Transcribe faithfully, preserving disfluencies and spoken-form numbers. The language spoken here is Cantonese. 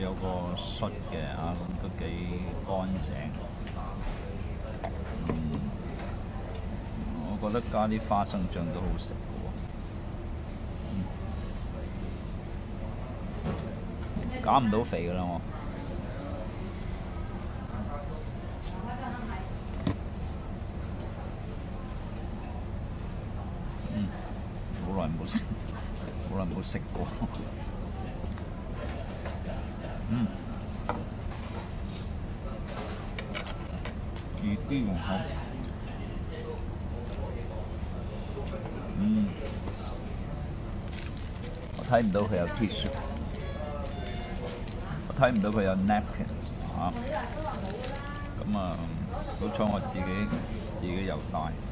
有個恤嘅啊，咁都幾乾淨。嗯，我覺得加啲花生醬都好食嘅喎。嗯，減唔到肥㗎啦我。嗯，好耐冇食，好耐冇食過。嗯，魚啲仲好。嗯，我睇唔到佢有 tissue， 我睇唔到佢有 napkins 嚇。咁啊，好彩我自己自己有帶。